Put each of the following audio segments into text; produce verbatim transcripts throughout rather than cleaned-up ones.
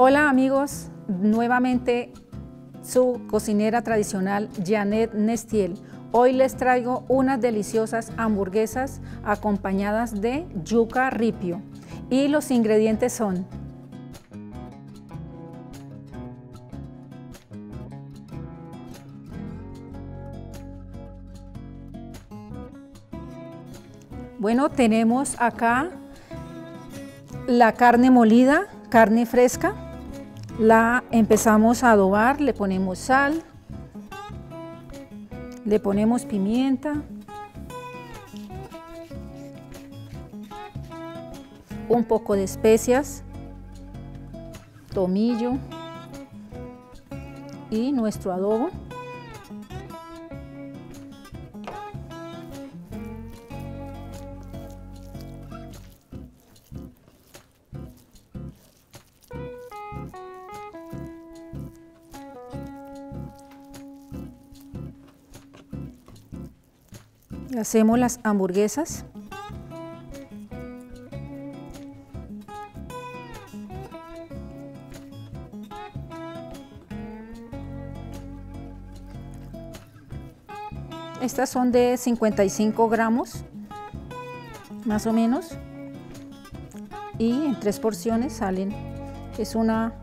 Hola amigos, nuevamente su cocinera tradicional Janet Nestiel. Hoy les traigo unas deliciosas hamburguesas acompañadas de yuca ripio y los ingredientes son bueno, tenemos acá la carne molida, carne fresca. La empezamos a adobar, le ponemos sal, le ponemos pimienta, un poco de especias, tomillo y nuestro adobo. Y hacemos las hamburguesas. Estas son de cincuenta y cinco gramos, más o menos, y en tres porciones salen. Es una,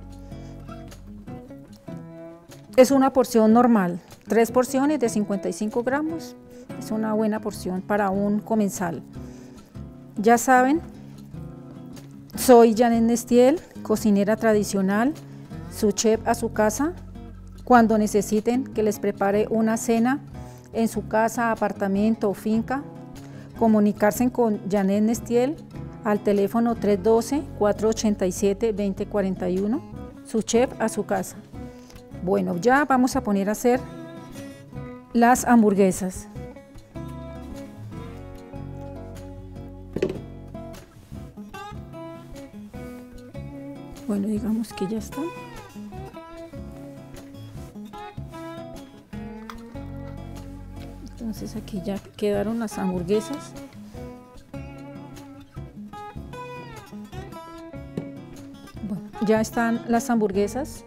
es una porción normal, tres porciones de cincuenta y cinco gramos. Es una buena porción para un comensal. Ya saben, soy Janet Nestiel, cocinera tradicional, su chef a su casa. Cuando necesiten que les prepare una cena en su casa, apartamento o finca, comunicarse con Janet Nestiel al teléfono tres uno dos, cuatro ocho siete, dos cero cuatro uno, su chef a su casa. Bueno, ya vamos a poner a hacer las hamburguesas. Bueno, digamos que ya está. Entonces aquí ya quedaron las hamburguesas. Bueno, ya están las hamburguesas.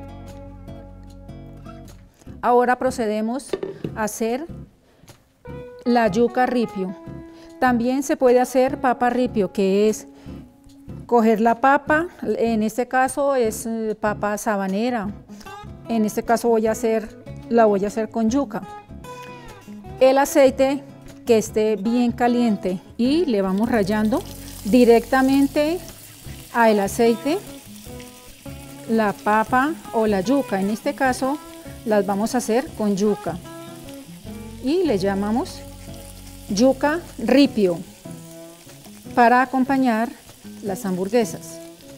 Ahora procedemos a hacer la yuca ripio. También se puede hacer papa ripio, que es coger la papa, en este caso es papa sabanera, en este caso voy a hacer, la voy a hacer con yuca. El aceite que esté bien caliente y le vamos rallando directamente al aceite la papa o la yuca. En este caso las vamos a hacer con yuca y le llamamos yuca ripio para acompañar las hamburguesas.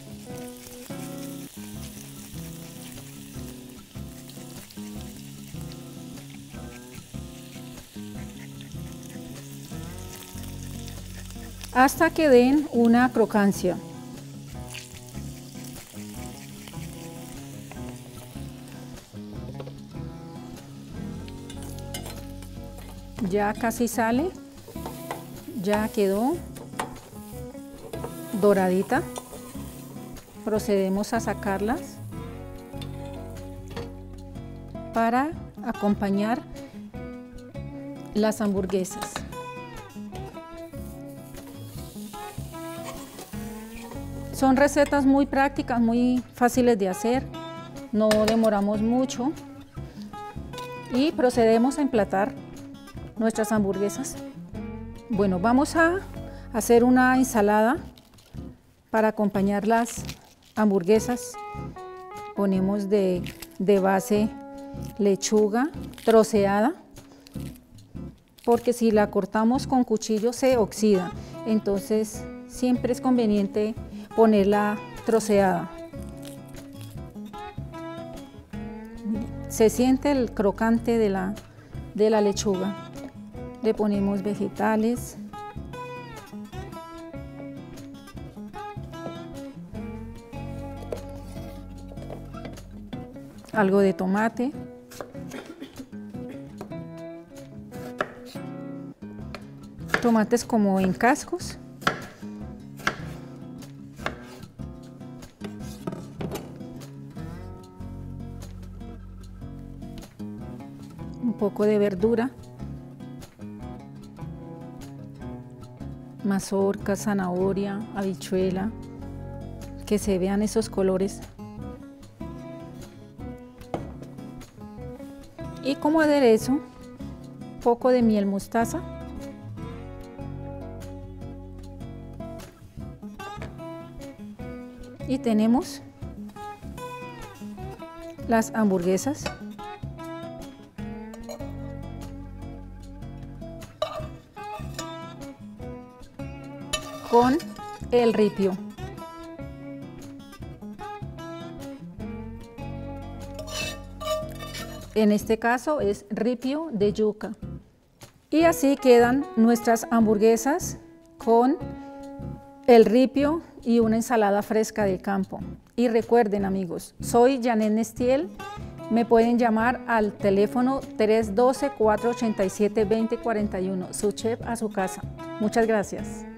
Hasta que den una crocancia. Ya casi sale, ya quedó doradita. Procedemos a sacarlas para acompañar las hamburguesas. Son recetas muy prácticas, muy fáciles de hacer, no demoramos mucho y procedemos a emplatar nuestras hamburguesas. Bueno, vamos a hacer una ensalada para acompañar las hamburguesas. Ponemos de, de base lechuga troceada, porque si la cortamos con cuchillo se oxida, entonces siempre es conveniente ponerla troceada. Se siente el crocante de la, de la lechuga. Le ponemos vegetales. Algo de tomate. Tomates como en cascos. un poco de verdura, mazorca, zanahoria, habichuela, que se vean esos colores. Y como aderezo, poco de miel mostaza, y tenemos las hamburguesas. Con el ripio. En este caso es ripio de yuca. Y así quedan nuestras hamburguesas con el ripio y una ensalada fresca del campo. Y recuerden, amigos, soy Janet Nestiel. Me pueden llamar al teléfono tres uno dos, cuatro ocho siete, dos cero cuatro uno, su chef a su casa. Muchas gracias.